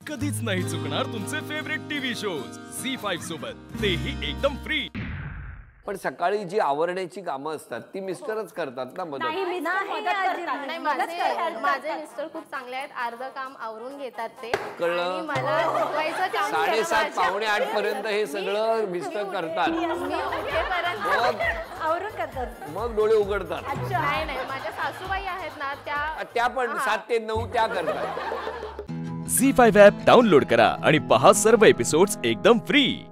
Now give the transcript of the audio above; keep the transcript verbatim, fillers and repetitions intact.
कधीच नाही चुकणार तुमचे favourite TV shows Zee five सोबत, तेही एकदम फ्री। पण सकाळी जी आवरण्याची कामं असतात ती मिस्टरच करतात ना मदत? नाही मी ना मदत करतात नाही, माझे माझे मिस्टर खूप चांगले आहेत, अर्ध काम आवरून घेतात ते कळलं? आणि मला शिकवायचं काम साडेसात पावणे आठ पर्यंत हे सगळं मिस्टर करतात, मी उठेपर्यंत मग आवरून करतात, मग डोळे उघडतात। नाही नाही माझ्या सासूबाई आहेत ना त्या त्या पण सात ते नऊ त्या करतात। झी फाईव्ह ॲप डाउनलोड करा आणि पहा सर्व एपिसोड्स एकदम फ्री।